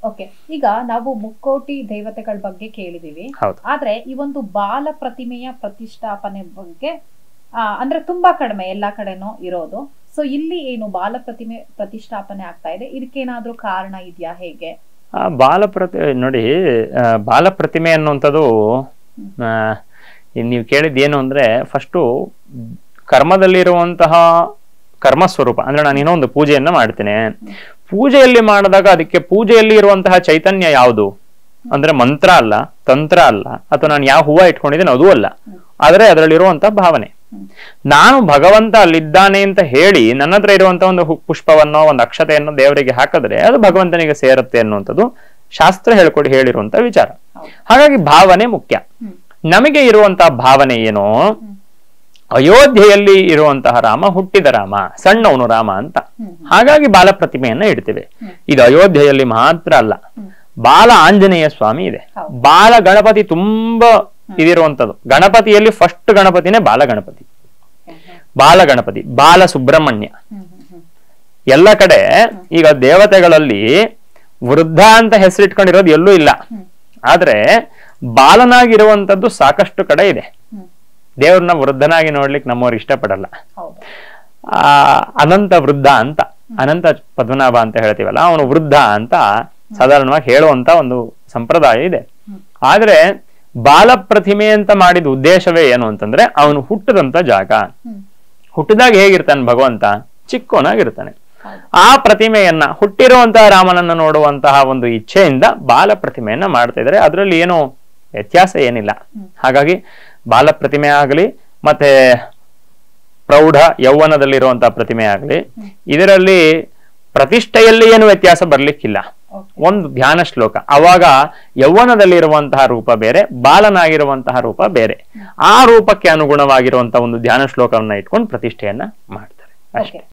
Okay, ಈಗ ನಾವು ಮುಕ್ಕೋಟಿ ದೇವತೆಗಳ ಬಗ್ಗೆ ಕೇಳಿದೀವಿ. ಆದ್ರೆ ಈ ಒಂದು ಬಾಲ ಪ್ರತಿಮೆಯ ಪ್ರತಿಷ್ಠಾಪನೆ ಬಗ್ಗೆ ಅಂದ್ರೆ ತುಂಬಾ ಕಡಿಮೆ ಎಲ್ಲಾ ಕಡೆನೂ ಇರೋದು. ಸೊ ಇಲ್ಲಿ ಏನು ಬಾಲ ಪ್ರತಿಮೆ ಪ್ರತಿಷ್ಠಾಪನೆ ಆಗ್ತಾ ಇದೆ, ಇದಕ್ಕೇನಾದ್ರೂ ಕಾರಣ ಇದೆಯಾ, ಹೇಗೆ? ನೋಡಿ, ಬಾಲ ಪ್ರತಿಮೆ ಅನ್ನುವಂಥದ್ದು ನೀವು ಕೇಳಿದ್ದೇನು ಅಂದ್ರೆ, ಫಸ್ಟು ಕರ್ಮದಲ್ಲಿರುವಂತಹ ಕರ್ಮಸ್ವರೂಪ ಅಂದ್ರೆ ನಾನು ಏನೋ ಒಂದು ಪೂಜೆಯನ್ನ ಮಾಡ್ತೇನೆ. ಪೂಜೆಯಲ್ಲಿ ಮಾಡಿದಾಗ ಅದಕ್ಕೆ ಪೂಜೆಯಲ್ಲಿ ಇರುವಂತಹ ಚೈತನ್ಯ ಯಾವುದು ಅಂದ್ರೆ ಮಂತ್ರ ಅಲ್ಲ, ತಂತ್ರ ಅಲ್ಲ, ಅಥವಾ ನಾನು ಯಾವ ಹೂವು ಇಟ್ಕೊಂಡಿದ್ದೇನೆ ಅದೂ ಅಲ್ಲ, ಆದ್ರೆ ಅದರಲ್ಲಿರುವಂತಹ ಭಾವನೆ. ನಾನು ಭಗವಂತ ಅಲ್ಲಿದ್ದಾನೆ ಅಂತ ಹೇಳಿ ನನ್ನ ಹತ್ರ ಇರುವಂತ ಒಂದು ಪುಷ್ಪವನ್ನೋ ಒಂದು ಅಕ್ಷತೆಯನ್ನು ದೇವರಿಗೆ ಹಾಕಿದ್ರೆ ಅದು ಭಗವಂತನಿಗೆ ಸೇರುತ್ತೆ ಅನ್ನುವಂಥದ್ದು ಶಾಸ್ತ್ರ ಹೇಳಿರುವಂತ ವಿಚಾರ. ಹಾಗಾಗಿ ಭಾವನೆ ಮುಖ್ಯ. ನಮಗೆ ಇರುವಂತಹ ಭಾವನೆ ಏನೋ, ಅಯೋಧ್ಯೆಯಲ್ಲಿ ಇರುವಂತಹ ರಾಮ ಹುಟ್ಟಿದ ರಾಮ, ಸಣ್ಣವನು ರಾಮ ಅಂತ. ಹಾಗಾಗಿ ಬಾಲ ಪ್ರತಿಮೆಯನ್ನ ಇಡ್ತೇವೆ. ಇದು ಅಯೋಧ್ಯೆಯಲ್ಲಿ ಮಾತ್ರ ಅಲ್ಲ, ಬಾಲ ಆಂಜನೇಯ ಸ್ವಾಮಿ ಇದೆ, ಬಾಲ ಗಣಪತಿ ತುಂಬಾ ಇದಿರುವಂತದ್ದು. ಗಣಪತಿಯಲ್ಲಿ ಫಸ್ಟ್ ಗಣಪತಿನೇ ಬಾಲ ಗಣಪತಿ, ಬಾಲ ಸುಬ್ರಹ್ಮಣ್ಯ. ಎಲ್ಲ ಕಡೆ ಈಗ ದೇವತೆಗಳಲ್ಲಿ ವೃದ್ಧ ಅಂತ ಹೆಸರಿಟ್ಕೊಂಡಿರೋದು ಎಲ್ಲೂ ಇಲ್ಲ, ಆದ್ರೆ ಬಾಲನಾಗಿರುವಂತದ್ದು ಸಾಕಷ್ಟು ಕಡೆ ಇದೆ. ದೇವ್ರನ್ನ ವೃದ್ಧನಾಗಿ ನೋಡ್ಲಿಕ್ಕೆ ನಮ್ಮವ್ರು ಇಷ್ಟಪಡಲ್ಲ. ಅನಂತ ವೃದ್ಧ ಅಂತ, ಅನಂತ ಪದ್ಮನಾಭ ಅಂತ ಹೇಳ್ತೀವಲ್ಲ, ಅವನು ವೃದ್ಧ ಅಂತ ಸಾಧಾರಣವಾಗಿ ಹೇಳುವಂತ ಒಂದು ಸಂಪ್ರದಾಯ ಇದೆ. ಆದ್ರೆ ಬಾಲ ಪ್ರತಿಮೆ ಅಂತ ಮಾಡಿದ ಉದ್ದೇಶವೇ ಏನು ಅಂತಂದ್ರೆ, ಅವನು ಹುಟ್ಟದಂತ ಜಾಗ. ಹುಟ್ಟಿದಾಗ ಹೇಗಿರ್ತಾನೆ ಭಗವಂತ? ಚಿಕ್ಕೋನಾಗಿರ್ತಾನೆ. ಆ ಪ್ರತಿಮೆಯನ್ನ, ಹುಟ್ಟಿರುವಂತಹ ರಾಮನನ್ನ ನೋಡುವಂತಹ ಒಂದು ಇಚ್ಛೆಯಿಂದ ಬಾಲ ಪ್ರತಿಮೆಯನ್ನ ಮಾಡ್ತಾ ಇದ್ದಾರೆ. ಅದರಲ್ಲಿ ಏನು ವ್ಯತ್ಯಾಸ ಏನಿಲ್ಲ. ಹಾಗಾಗಿ ಬಾಲ ಪ್ರತಿಮೆ ಆಗಲಿ ಮತ್ತೆ ಪ್ರೌಢ ಯೌವನದಲ್ಲಿರುವಂತಹ ಪ್ರತಿಮೆ ಆಗಲಿ, ಇದರಲ್ಲಿ ಪ್ರತಿಷ್ಠೆಯಲ್ಲಿ ಏನು ವ್ಯತ್ಯಾಸ ಬರ್ಲಿಕ್ಕಿಲ್ಲ. ಒಂದು ಧ್ಯಾನ ಶ್ಲೋಕ, ಅವಾಗ ಯೌವನದಲ್ಲಿರುವಂತಹ ರೂಪ ಬೇರೆ, ಬಾಲನಾಗಿರುವಂತಹ ರೂಪ ಬೇರೆ. ಆ ರೂಪಕ್ಕೆ ಅನುಗುಣವಾಗಿರುವಂತಹ ಒಂದು ಧ್ಯಾನ ಶ್ಲೋಕವನ್ನ ಇಟ್ಕೊಂಡು ಪ್ರತಿಷ್ಠೆಯನ್ನ ಮಾಡ್ತಾರೆ ಅಷ್ಟೇ.